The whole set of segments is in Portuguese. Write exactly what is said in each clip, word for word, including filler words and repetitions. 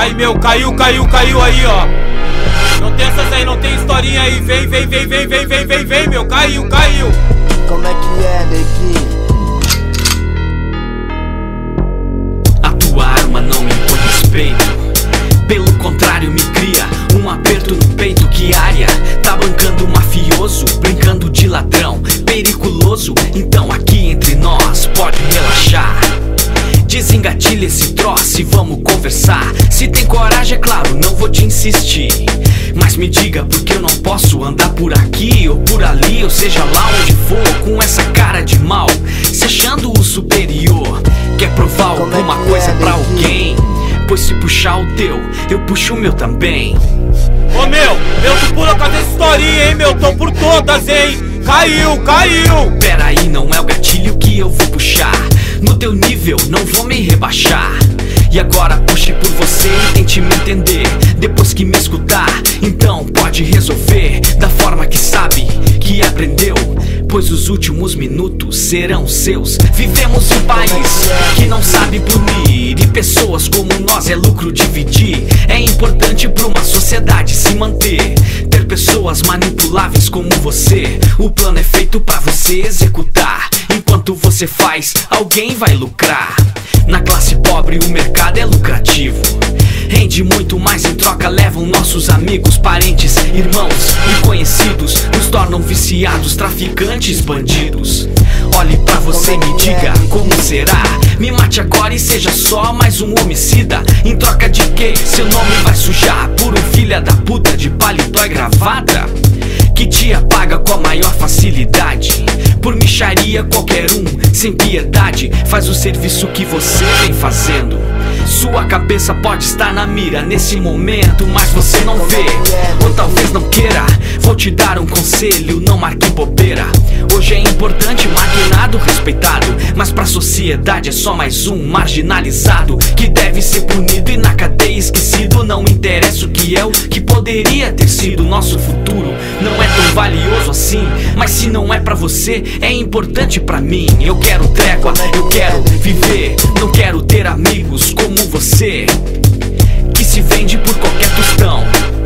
Aí, meu, caiu, caiu, caiu aí, ó. Não tem essas aí, não tem historinha aí. Vem, vem, vem, vem, vem, vem, vem, vem, meu. Caiu, caiu. Como é que é, neguinho? A tua arma não me impõe respeito. Pelo contrário, me cria um aperto no peito. Que área? Tá bancando mafioso, brincando de ladrão, periculoso. Então aqui entre nós, pode relaxar. Desengatilha esse troço e vamos conversar. Se tem coragem, é claro, não vou te insistir. Mas me diga, porque eu não posso andar por aqui ou por ali, ou seja lá onde for, com essa cara de mal, se achando o superior. Quer provar Como alguma é que coisa é, pra neguinho? alguém? Pois se puxar o teu, eu puxo o meu também. Ô, meu, eu tô por causa dessa historinha, hein, meu. Tô por todas, hein. Caiu, caiu. Pera aí, não é o gatilho que eu vou puxar. No teu nível, não vou me rebaixar. E agora puxe por você e tente me entender. Depois que me escutar, então pode resolver da forma que sabe, que aprendeu. Pois os últimos minutos serão seus. Vivemos em um país que não sabe punir, e pessoas como nós é lucro dividir. É importante pra uma sociedade se manter, ter pessoas manipuláveis como você. O plano é feito pra você executar. Enquanto você faz, alguém vai lucrar. Na classe pobre o mercado é lucrativo, rende muito mais em troca, levam nossos amigos, parentes, irmãos e conhecidos. Nos tornam viciados, traficantes, bandidos. Olhe pra você e me diga como será. Me mate agora e seja só mais um homicida. Em troca de que seu nome vai sujar por um filha da puta de paletó e gravata, que te apaga com a maior facilidade. Por micharia qualquer um, sem piedade, faz o serviço que você vem fazendo. Sua cabeça pode estar na mira nesse momento, mas você não vê, ou talvez não queira. Vou te dar um conselho, não marque bobeira. Hoje é importante, marginado, respeitado, mas pra sociedade é só mais um marginalizado, que deve ser punido e na cadeia esquecido. Não interessa o que é, o que poderia ter sido. Nosso futuro não é tão valioso assim, mas se não é pra você, é importante pra mim. Eu quero trégua, eu quero viver, não quero ter amigos como você, que se vende por qualquer tostão,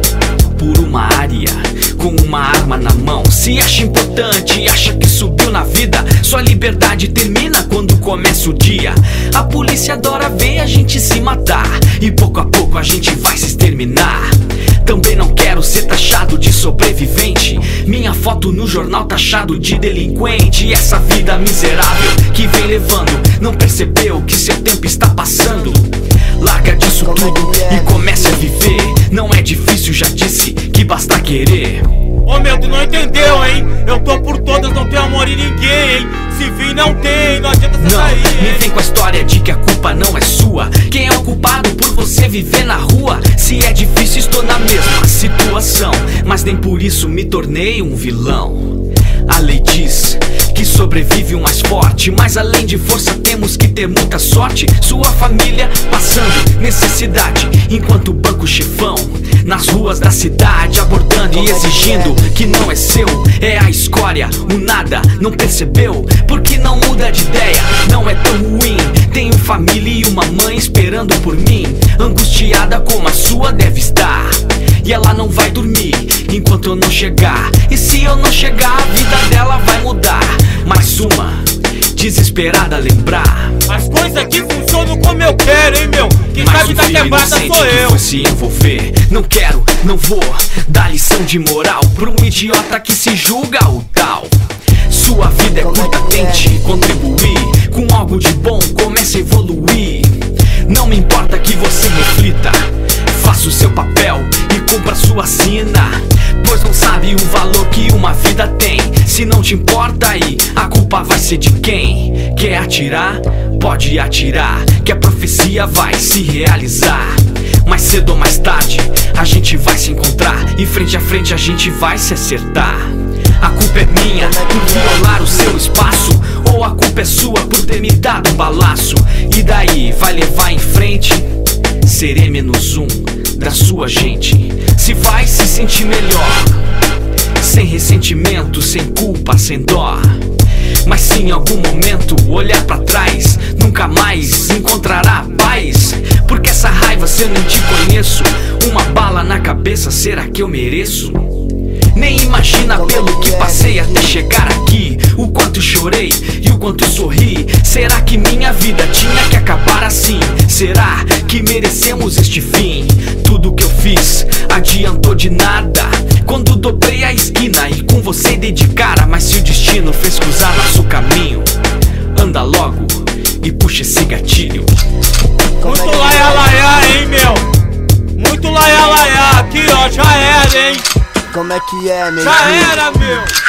por uma área, com uma arma na mão. Se acha importante, acha que subiu na vida. Sua liberdade termina quando começa o dia. A polícia adora ver a gente se matar, e pouco a pouco a gente vai se exterminar. Também não quero ser taxado de sobrevivente, minha foto no jornal taxado de delinquente. E essa vida miserável que vem levando, não percebeu que seu tempo está passando. Larga disso tudo e comece a viver. Não é difícil, já disse que basta querer. Ô, meu, tu não entendeu, hein? Eu tô por todas, não tenho amor em ninguém, hein? Se vir não tem, não adianta você Não, sair, me hein? vem com a história de que a culpa não é sua. Quem é o culpado por você viver na rua? Se é difícil, estou na mesma situação, mas nem por isso me tornei um vilão. A lei diz que sobrevive o mais forte, mas além de força temos que ter muita sorte. Sua família passando necessidade, enquanto o banco chefão nas ruas da cidade abordando e exigindo que não é seu. É a escória, o nada, não percebeu? Porque não muda de ideia, não é tão ruim. Tenho família e uma mãe esperando por mim, angustiada como a sua deve estar. E ela não vai dormir enquanto eu não chegar. E se eu não chegar, a vida dela vai mudar. Mais uma desesperada a lembrar. As coisas aqui funcionam como eu quero, hein, meu? Quem Mas sabe um da filho quebrada inocente sou que eu. foi se envolver. Não quero, não vou dar lição de moral pra um idiota que se julga o tal. Sua vida é curta, tente contribuir com algo de bom, comece a evoluir. Não me importa que você reflita, faça o seu papel e cumpra sua sina, pois não sabe o valor que uma vida tem. Se não te importa aí, a culpa vai ser de quem? Quer atirar? Pode atirar, que a profecia vai se realizar. Mais cedo ou mais tarde, a gente vai se encontrar, e frente a frente a gente vai se acertar. A culpa é minha por violar o seu espaço, ou a culpa é sua por ter me dado um balaço? E daí, vai levar em frente? Serei menos um da sua gente. Se vai se sentir melhor, sem ressentimento, sem culpa, sem dó. Mas se em algum momento olhar pra trás, nunca mais encontrará paz. Porque essa raiva, se eu nem te conheço, uma bala na cabeça, será que eu mereço? Nem imagina pelo que passei até chegar aqui, o quanto chorei e o quanto sorri. Será que minha vida tinha que acabar assim? Será que merecemos este fim? Tudo que eu fiz adiantou de nada quando dobrei a esquina e com você dei de cara. Mas se o destino fez cruzar nosso caminho, anda logo e puxa esse gatilho. Muito laia laia, hein, meu? Muito laia laia, aqui ó, já era, hein? Como é que é, neguinho? Já era, meu!